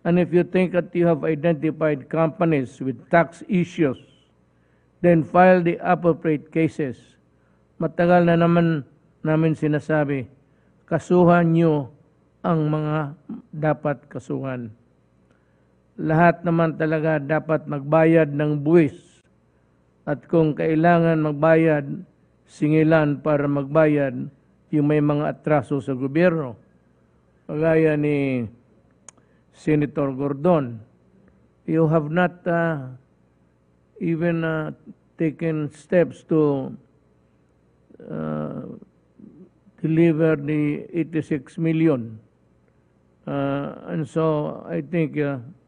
And if you think that you have identified companies with tax issues, then file the appropriate cases. Matagal na naman namin sinasabi, kasuhan nyo ang mga dapat kasuhan. Lahat naman talaga dapat magbayad ng buwis. At kung kailangan magbayad, singilan para magbayad yung may mga atraso sa gobyerno. Kagaya ni Senator Gordon, you have not even taken steps to deliver the 86 million. And so I think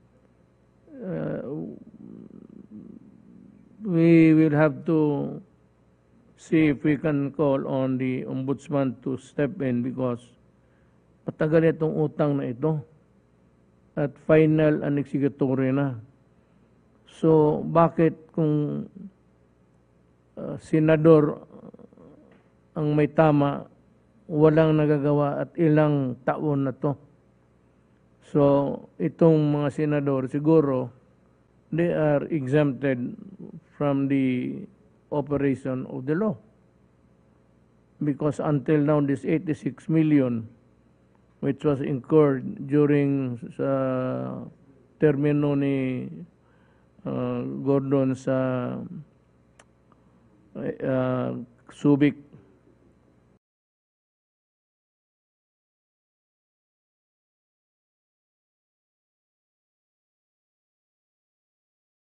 we will have to see if we can call on the ombudsman to step in because patagal itong utang na ito at final and executory na. So bakit kung senador ang may tama, walang nagagawa at ilang taon na to? So itong mga senador siguro they are exempted from the operation of the law. Because until now, this 86 million, which was incurred during sa termino ni Gordon sa Subic